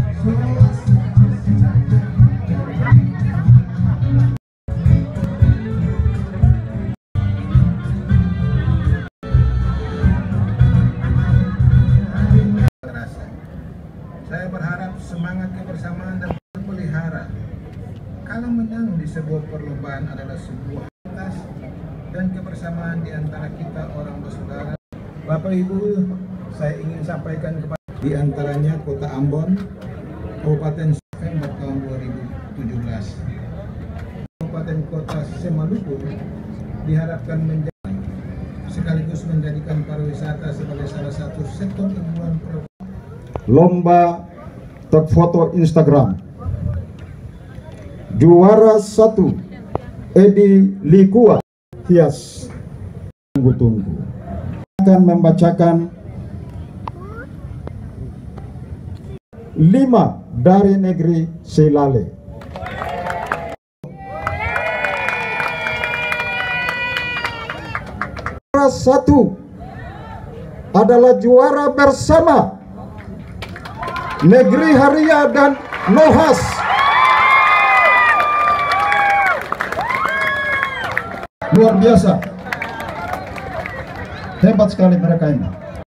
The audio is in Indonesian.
Saya berharap semangat kebersamaan dan terpelihara. Kalau menang di sebuah perlombaan adalah sebuah atas dan kebersamaan di antara kita orang bersaudara. Bapak Ibu, saya ingin sampaikan kepada di antaranya Kota Ambon, Kabupaten September tahun 2017. Kabupaten Kota Semaluku diharapkan menjadi sekaligus menjadikan pariwisata sebagai salah satu sektor unggulan lomba terfoto Instagram. Juara 1 Edi Likua hias. Tunggu-tunggu akan membacakan 5 dari negeri Selale. Juara 1 adalah juara bersama Negeri Haria dan Nohas. Luar biasa. Hebat sekali mereka ini.